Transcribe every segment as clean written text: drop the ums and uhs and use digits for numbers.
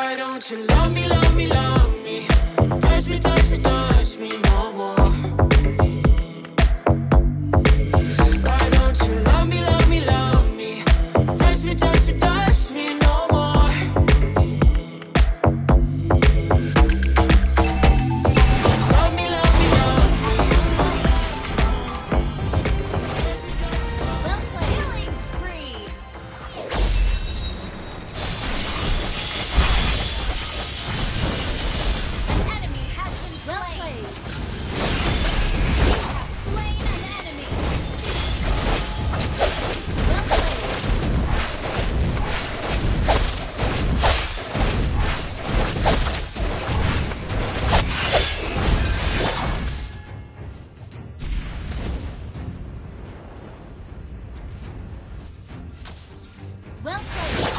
Why don't you love me, love me, love me? Touch me, touch me, touch me no more. Why don't you love me, love me, love me? Touch me, touch me, touch me no more. Love me, love me, love me. Well played. Killing spree. An enemy has been slain. Well played. You have slain an enemy. Well played. Well played.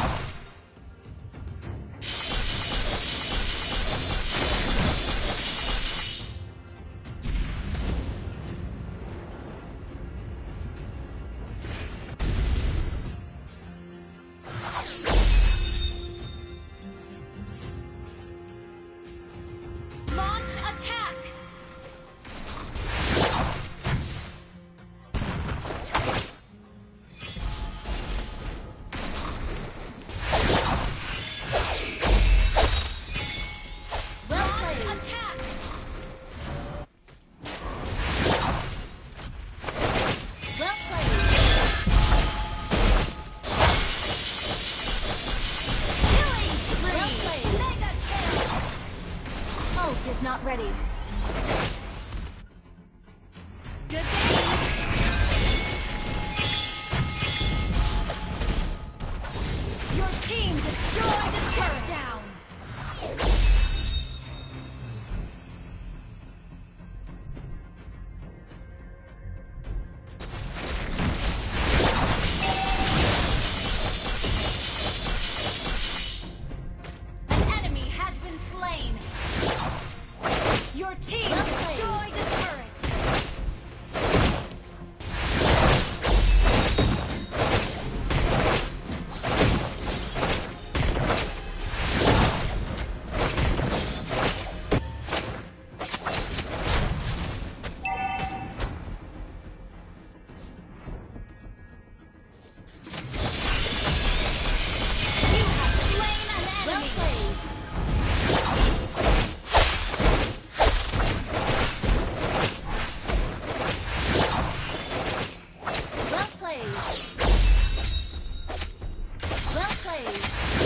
Launch attack. Well played. Attack. Well played. Killing spree. Well played. Mega kill. Ult is not ready. Good game. Your team destroyed a turret. Down. An enemy has been slain. Your team destroyed the turret. You have slain an enemy. Well played. Well played.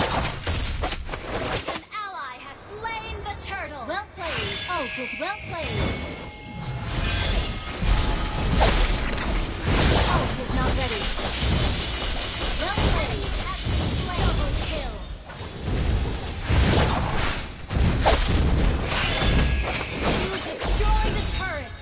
An ally has slain the turtle. Well played. Oh, good. Well played. Oh, good. Not ready. Well played. Double kill. You destroy the turret.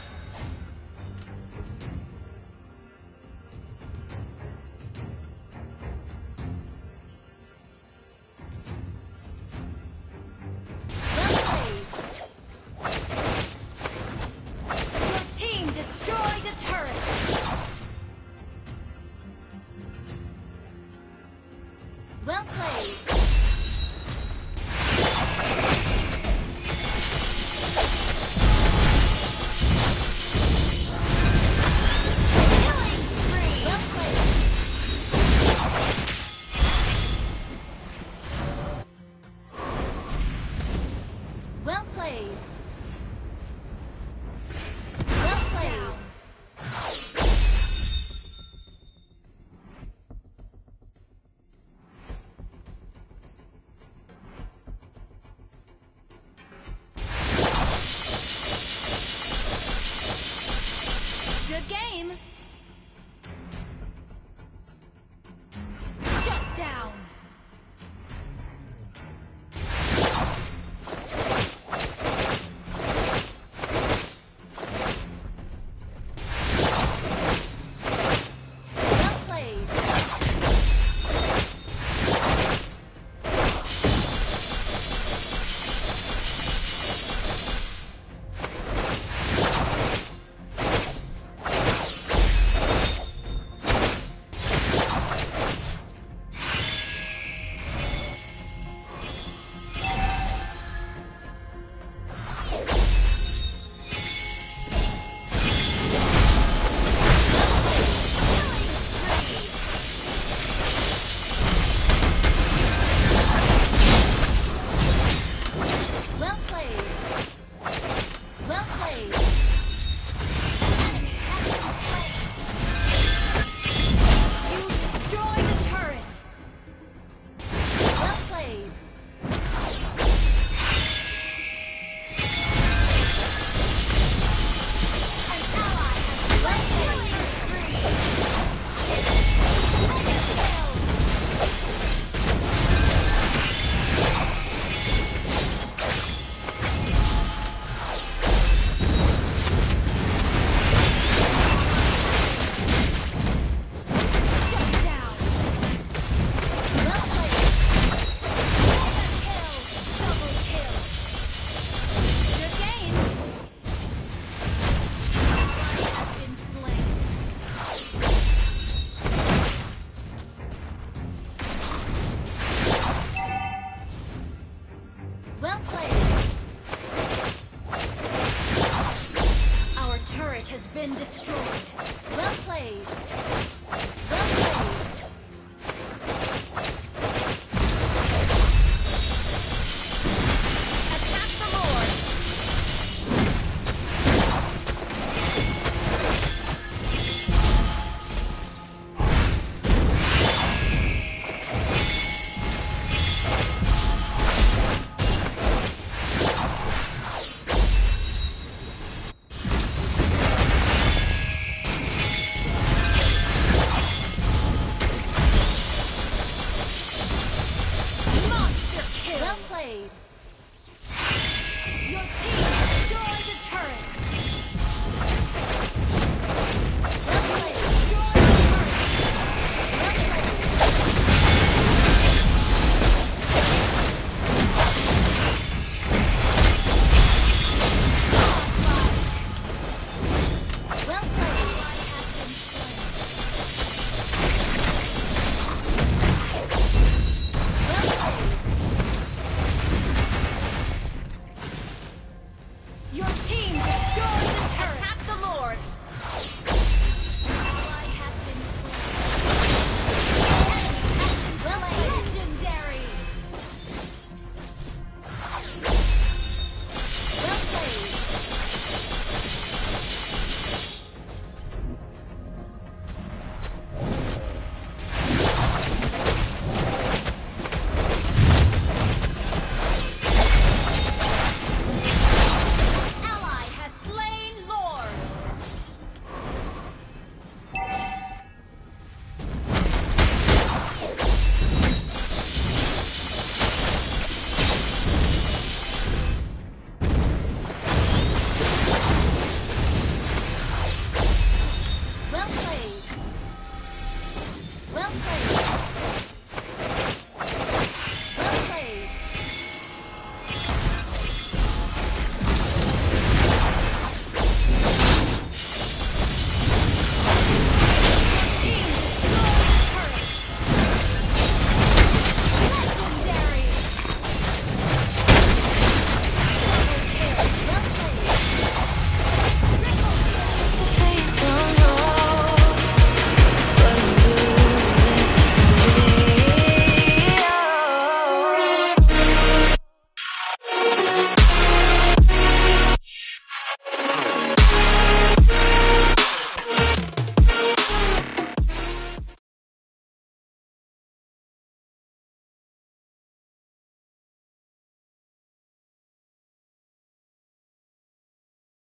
Well played. Your team destroyed a turret. Well played.